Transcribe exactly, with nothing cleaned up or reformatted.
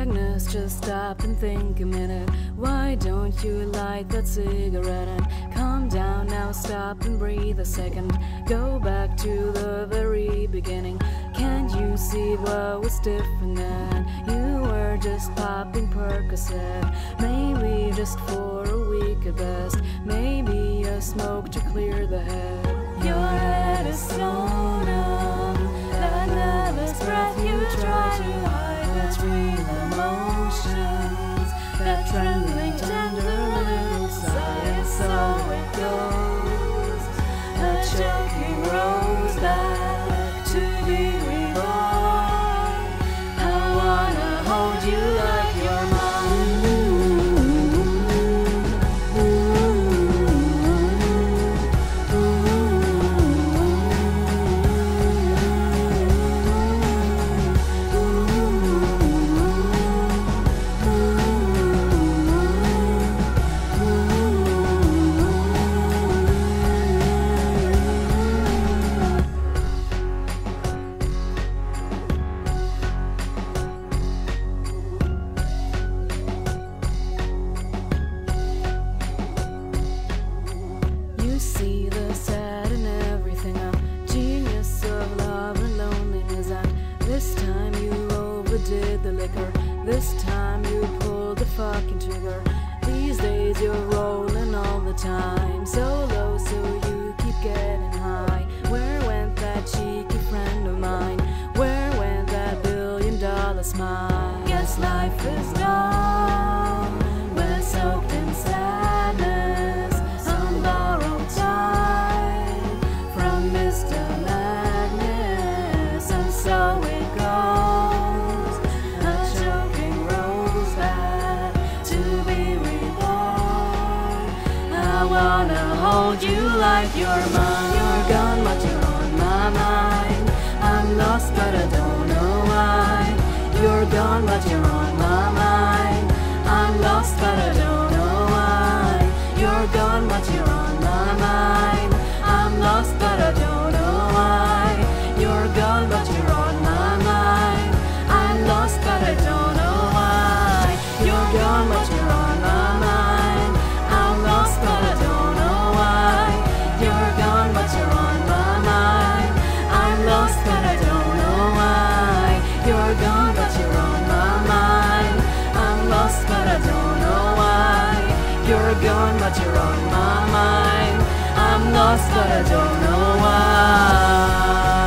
Agnes, just stop and think a minute. Why don't you light that cigarette and calm down now, stop and breathe a second. Go back to the very beginning. Can't you see what was different then? You were just popping Percocet, maybe just for a week at best. Maybe a smoke to clear the head. Your head is so numb, that nervous breath you try to hide, that's real emotions, that trembling tender little sigh. So it goes, a choking rose back to be reborn. I wanna hold you like you're mine. See the sad in everything, a genius of love and loneliness. And this time you overdid the liquor, this time you pulled the fucking trigger. These days you're rolling all the time, so low so you keep getting high. Where went that cheeky friend of mine? Where went that billion dollar smile? Guess life is dumb, we're soaked in sadness, some borrowed time from Mister Agnes. And so it goes, a choking rose back to be reborn. I wanna hold you like you're mine. You're gone but you're on my mind. I'm lost but I don't know why. You're gone but you're on my mind. I'm lost but I don't know why. You're gone but you're on my mind. I'm lost but I don't know why. You're gone but you're on my mind. I'm lost but I don't know why. You're gone but you're on my mind. I'm lost but I don't know why. You're gone but you're on my mind. I'm lost but I don't know why. You're gone but you're on my mind. I'm lost but I don't know why. You're gone but you're on my mind. I'm lost but I don't know why.